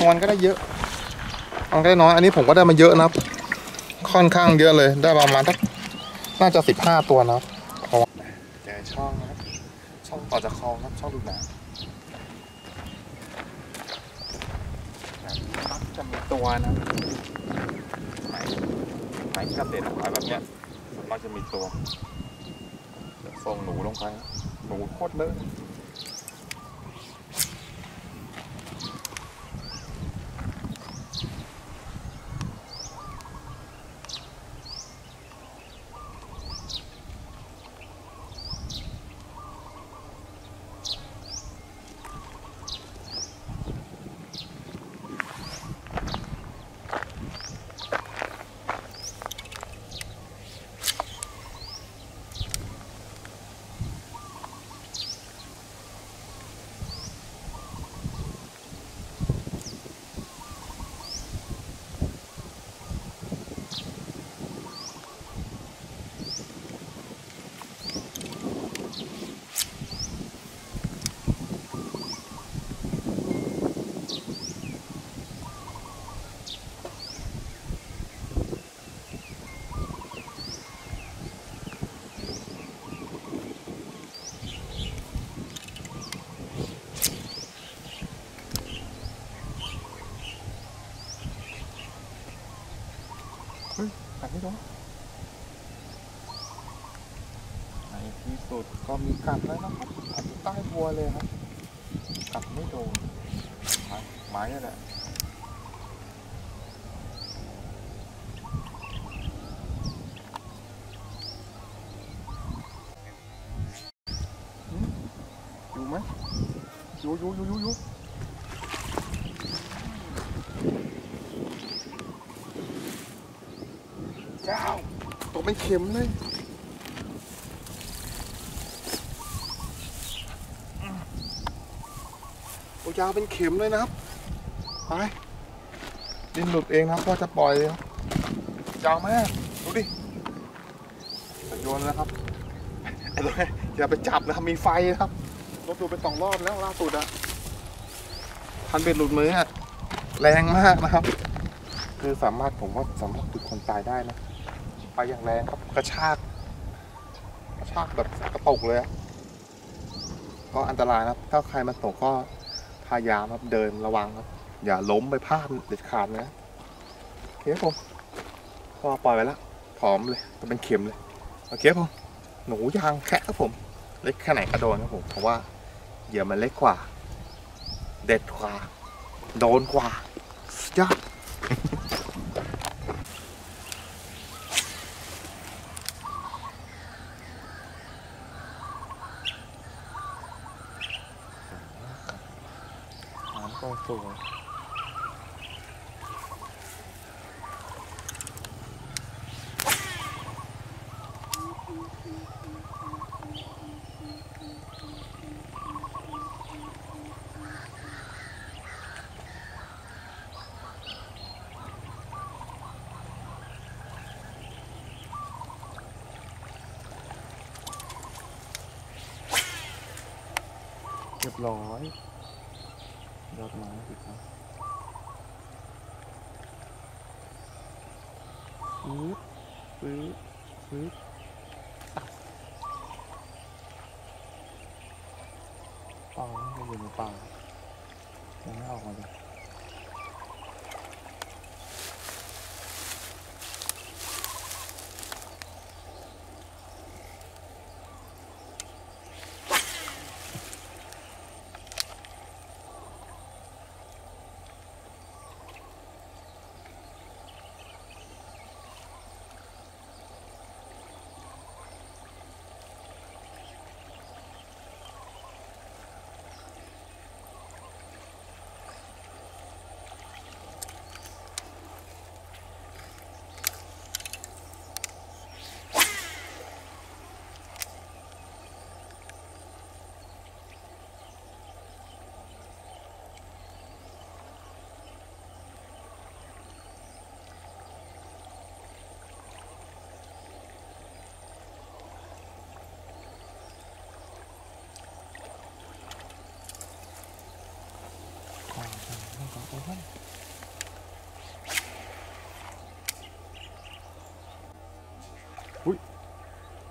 างวันก็ได้เยอะบางก็ได้น้อยอันนี้ผมก็ได้มาเยอะนะค่อนข้างเยอะเลยได้ประมาณสักน่าจะ15 ตัวนะแกช่องนะครับช่องต่อจากคลองครับช่องดูดน้ำมักจะมีตัวนะไหมเกษตรอะไรแบบเนี้ยมักจะมีตัวส่งหนูลงไปหนูโคตรเลอะกัดไม่โดนในที่สุดก็มีกัดแล้วนะครับกัดอยู่ใต้บัวเลยครับกัดไม่โดนไม้นี่แหละอยู่ไหมอยู่เจ้าตกเป็นเข็มเลยตัวยาวเป็นเข็มเลยนะครับไปดินหลุดเองนะพ่อจะปล่อยเลยยาวมากดูดิโยนแล้วครับไอ้ตัวนี้อย่าไปจับนะครับมีไฟนะครับรถดูไป2 รอบแล้วล่าสุดอะพันเบ็ดหลุดมืออะแรงมากนะครับคือสามารถผมว่าสามารถถึงคนตายได้นะไปอย่างแรงครับกระชากแบบกระตุกเลยก็อันตรายนะครับถ้าใครมาตกก็พยายามครับเดินระวังครับอย่าล้มไปพลาดเด็ดขาดนะโอเคผมก็ปล่อยไปแล้วผอมเลยจะเป็นเข็มเลยโอเคผมหนูยางแค่ครับผมเล็กแค่ไหนก็โดนครับผมเพราะว่าเหยื่อมันเล็กกว่าเด็ดกว่าโดนกว่าสุดยอดน้ำก็สวยเรียบร้อยยอดไม้สิครับฟื้นปลาไม่อยู่ในป่ายังไม่ออกมาเลย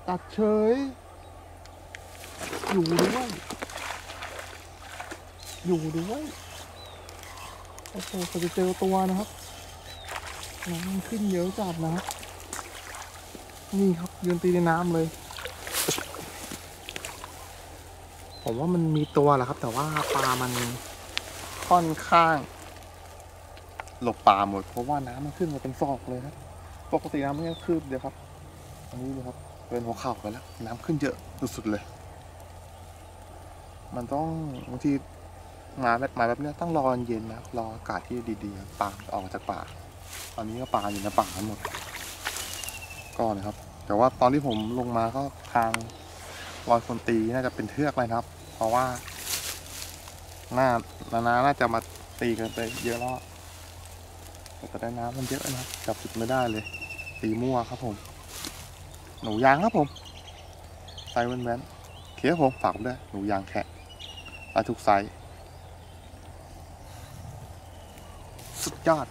กัดเฉยอยู่ด้วยโอ้โหเขาจะเจอตัวนะครับน้ำมันขึ้นเยอะจัดนะครับนี่ครับยืนตีในน้ำเลยผมว่ามันมีตัวแหละครับแต่ว่าปลามันค่อนข้างหลบป่าหมดเพราะว่าน้ำมันขึ้นมาเป็นศอกเลยครับปกติน้ำไม่แค่คืบเดียวครับอันนี้เลยครับเป็นหัวเข่าไปแล้วน้ำขึ้นเยอะสุดๆเลยมันต้องบางทีมาแบบนี้ต้องรอเย็นนะรออากาศที่ดีๆปลาออกจากป่าตอนนี้ก็ปลาอยู่ในป่าหมดก็นะครับแต่ว่าตอนที่ผมลงมาก็ทางรอยคนตีน่าจะเป็นเทือกเลยครับเพราะว่าน่าจะมาตีกันไปเยอะแล้วแต่ได้น้ำมันเยอะนะจับจุดไม่ได้เลยตีมั่วครับผมหนูยางครับผมไซส์แว้นๆเขียวผมฝากด้วยหนูยางแคะปลาทุกไซส์สุดยอด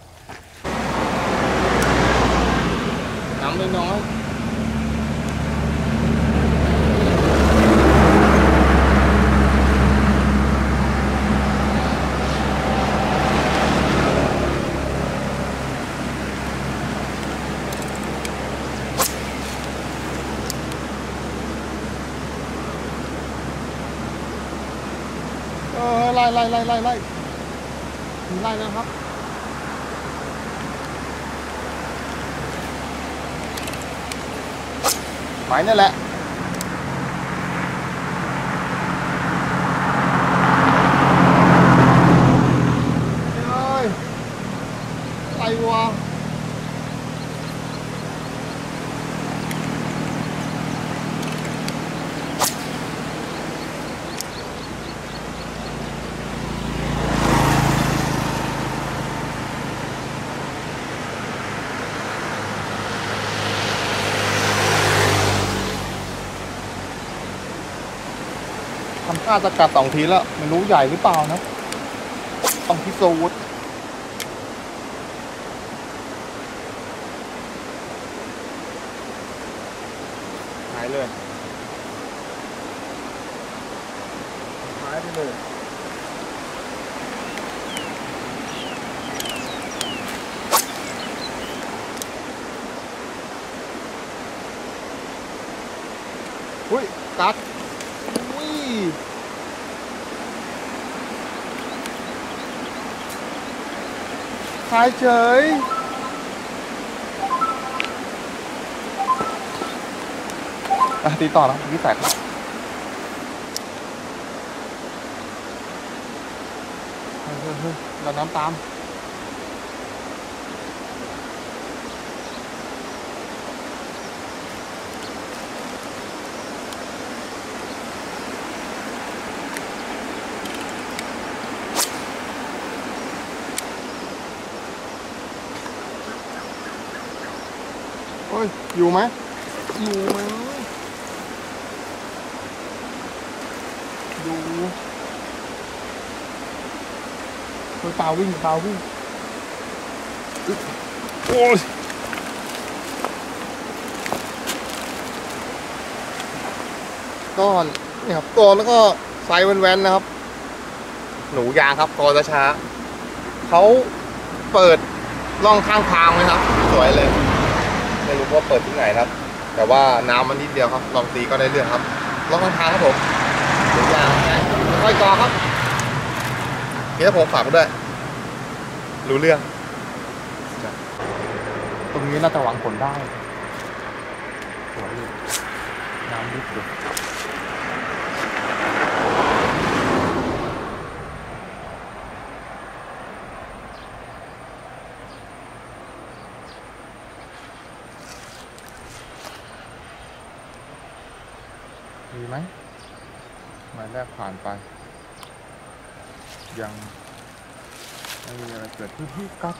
น้ำน้อยไล่นะครับไปนั่นแหละเฮ้ยอะไรวะทำท่าจะกัด2 ทีแล้วไม่รู้ใหญ่หรือเปล่านะต้องพิสูจน์หายเลยหายไปเลยอุ้ยกัดอุ้ยหายเฉยตีต่อแล้วพี่แตกเราน้ำตามโอ้ยอยู่ไหมอยู่ปลาวิ่งโอ้ยก้อนนี่ครับตัวแล้วก็ไซส์แว้นๆนะครับหนูยางครับกอช้าเขาเปิดร่องข้างทางไหมครับสวยเลยไม่รู้ว่าเปิดที่ไหนครับแต่ว่าน้ำมันนิดเดียวครับลองตีก็ได้เรื่องครับร่องข้างทางครับผมหนูยางค่อยกอครับเดี๋ยวผมฝากด้วยรู้เรื่องตรงนี้น่าจะหวังผลได้สวยเลยน้ำลึกเลยมีไหมหมายแรกผ่านไปยังไม่มีอะไรเกิดขึ้นที่กัด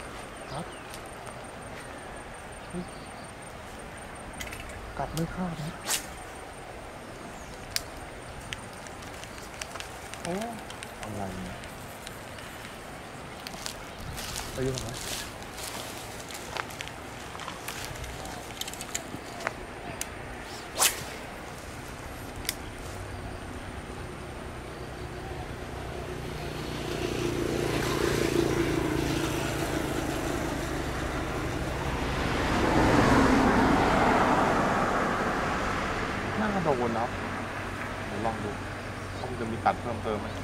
ไม่เข้านะโอ้อะไรเนี่ยไปยุ่งไหมโดนนะครับเดี๋ยวลองดูว่ามันจะมีตัดเพิ่มเติมไหม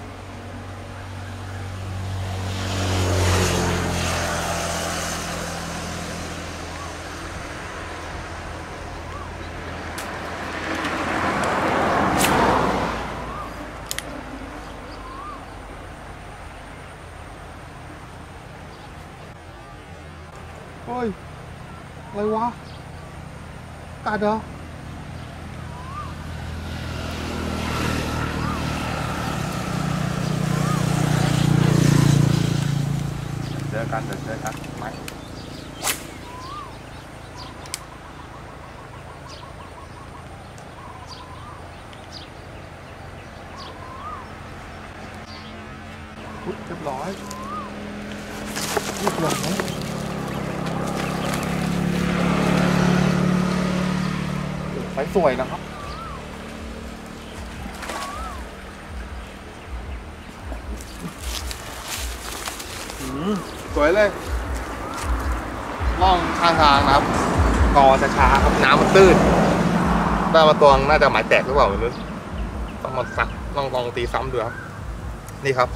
เฮ้ยอะไรวะกัดเหรอเจอกันไหมเรียบร้อยไฟสวยนะครับสวยเลยล่องข้างทางนะครับกอจะช้าครับน้ำมันตื้นได้มาตัวน่าจะหมายแตกหรือเปล่าไม่รู้ต้องมาซักลองตีซ้ำดูครับนี่ครับ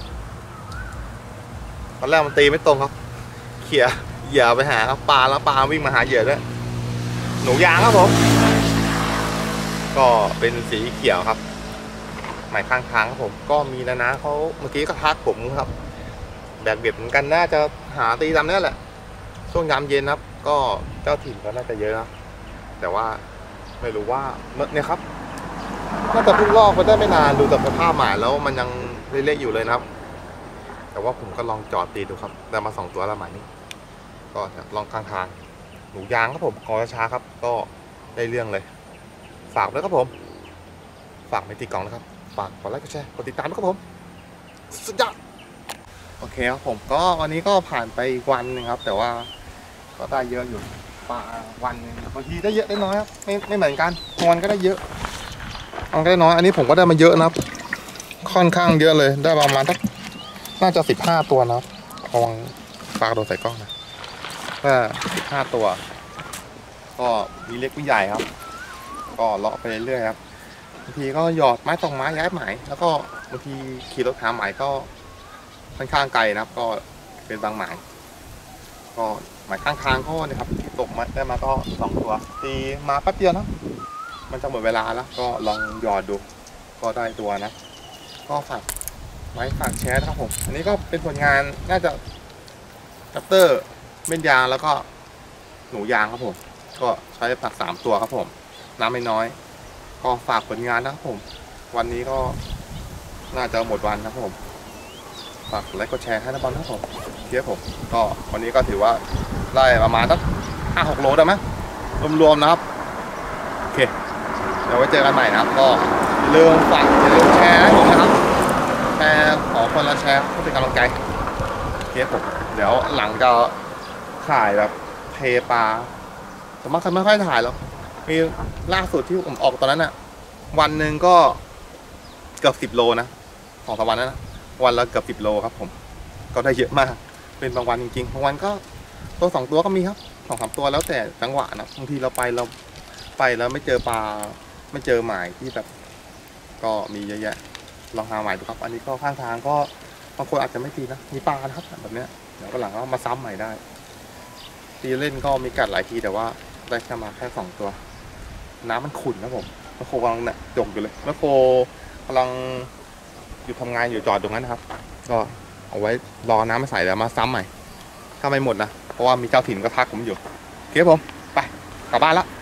ตอนแรกมันตีไม่ตรงครับเขี่ยเหยื่อไปหาปลาแล้วปลาวิ่งมาหาเหยื่อด้วยหนูยางครับผมก็เป็นสีเขียวครับหมายข้างทางครับผมก็มีนะเขาเมื่อกี้ก็ทักผมครับแบกเบ็ดเหมือนกันน่าจะหาตีตามนี้แหละช่วงยามเย็นครับก็เจ้าถิ่นก็น่าจะเยอะนะแต่ว่าไม่รู้ว่าเนี่ยครับน่าจะเพิ่งลอกไปได้ไม่นานดูจากสภาพหมายแล้วมันยังเละๆอยู่เลยนะครับแต่ว่าผมก็ลองจอดตีดูครับได้มา2ตัวแล้วหมายนี้ก็ลองข้างทางหนูยางครับผมขอช้าครับก็ได้เรื่องเลยฝากด้วยครับผมฝากไม่ตีกล่องนะครับฝากกดไลค์กดแชร์กดติดตามด้วยครับผมสุดยอดโอเคครับผมก็วันนี้ก็ผ่านไปอีกวันนึงครับแต่ว่าก็ได้เยอะอยู่ปลาวันนึงบางทีได้เยอะได้น้อยครับไม่เหมือนกันบางวันก็ได้เยอะบางก็ได้น้อยอันนี้ผมก็ได้มาเยอะนะครับค่อนข้างเยอะเลยได้ประมาณน่าจะ15ตัวนะครับระวังปลากระโดดใส่กล้องนะก็15ตัวก็มีเล็กมีใหญ่ครับก็เลาะไปเรื่อยๆครับบางทีก็หยอดไม้2 ไม้ย้ายหมายแล้วก็บางทีขี่รถหาหมายก็ค่อนข้างไกลนะครับก็เป็นบางหมายก็หมายข้างทางก็เนี่ยครับที่ตกมาได้มาก็2 ตัวตีมาแป๊บเดียวนะมันจะหมดเวลาแล้วก็ลองหยอดดูก็ได้ตัวนะก็ฝากแชร์นะครับผมอันนี้ก็เป็นผลงานน่าจะคัตเตอร์เม่นยางแล้วก็หนูยางครับผมก็ใช้ผัก3 ตัวครับผมน้ำไม่น้อยก็ฝากผลงานนะครับผมวันนี้ก็น่าจะหมดวันนะครับผมฝากไลค์กดแชร์ให้นะบอลครับผมเดี๋ยวผมก็วันนี้ก็ถือว่าได้ประมาณสัก5-6 โลได้ไหมรวมๆนะครับโอเคเดี๋ยวไว้เจอกันใหม่นะครับก็อย่าลืมแชร์ให้ผมนะครับแชร์ขอคนละแชร์เพื่อเป็นกำลังใจโอเคผมเดี๋ยวหลังจะถ่ายแบบเทปลาผมไม่ค่อยถ่ายหรอกมีล่าสุดที่ผมออกตอนนั้นน่ะวันหนึ่งก็เกือบ10 โลนะ2-3 วันนั้นนะวันละเกือบ10 โลครับผมก็ได้เยอะมากเป็นบางวันจริงๆบางวันก็ตัว2 ตัวก็มีครับ2-3 ตัวแล้วแต่จังหวะนะบางทีเราไปแล้วไม่เจอปลาไม่เจอหมายที่แบบก็มีเยอะแยะลองหาหมายดูครับอันนี้ก็ข้างทางก็บางคนอาจจะไม่ตีนะมีปลานะครับแบบเนี้ยเดี๋ยวก็หลังก็มาซ้ำใหม่ได้ตีเล่นก็มีกัดหลายทีแต่ว่าได้แค่มาแค่2 ตัวน้ำมันขุ่นนะผมแมคโครกำลังเนี่ยจมอยู่เลยแมคโครกำลังอยู่ทำงานอยู่จอดตรงนั้นนะครับก็เอาไว้รอน้ำมาใส่แล้วมาซ้ำใหม่ถ้าไม่หมดนะเพราะว่ามีเจ้าถิ่นก็ทักผมอยู่โอเคผมไปกลับบ้านละ